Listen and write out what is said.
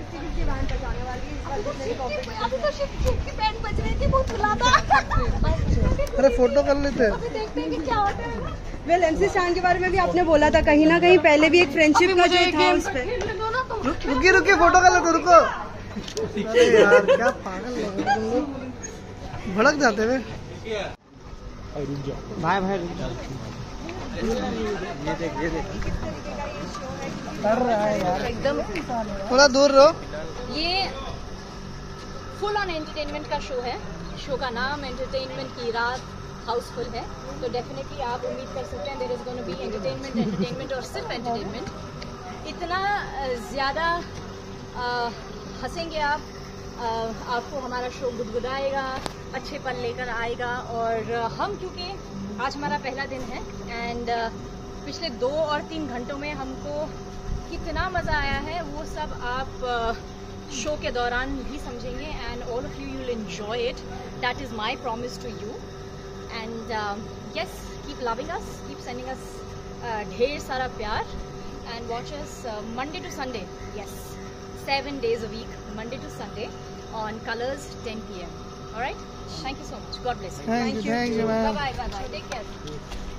Band बजाने वाली है। अभी तो शिव की बैंड बज रही थी, बहुत बुला था। अरे फोटो कर लेते हैं। अभी देखते हैं कि क्या होता है। वेल एमसी स्टैन के बारे में भी आपने बोला था कहीं ना कहीं पहले भी एक फ्रेंडशिप का जो था उस पे। रुकिए रुकिए फोटो कर लेते, रुको। अरे यार क्या पागल लोग हैं तुम लोग, भड़क जाते हुए। भाई भाई ये देख कर रहा है यार, एकदम थोड़ा दूर रहो। ये फुल ऑन एंटरटेनमेंट का शो है। शो का नाम एंटरटेनमेंट की रात हाउसफुल है, तो डेफिनेटली आप उम्मीद कर सकते हैं there is gonna be entertainment और सिर्फ एंटरटेनमेंट। इतना ज़्यादा हंसेंगे आप, आपको हमारा शो गुदगुदाएगा, अच्छे पल लेकर आएगा। और हम क्योंकि आज हमारा पहला दिन है एंड पिछले 2 और 3 घंटों में हमको कितना मज़ा आया है वो सब आप शो के दौरान भी समझेंगे and all of you will enjoy it. That is my promise to you and yes, keep loving us, keep sending us ढेर सारा प्यार and watch us Monday to Sunday, yes 7 days a week, Monday to Sunday on Colors 10 PM. All right? Thank you so much. God bless you. Thank you. Bye bye. Take care.